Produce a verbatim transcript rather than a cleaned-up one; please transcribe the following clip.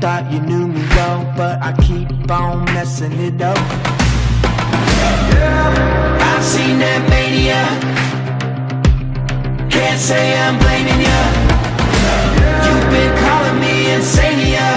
thought you knew me well, but I keep on messing it up. I've seen that mania, can't say I'm blaming ya. You've been calling me insania.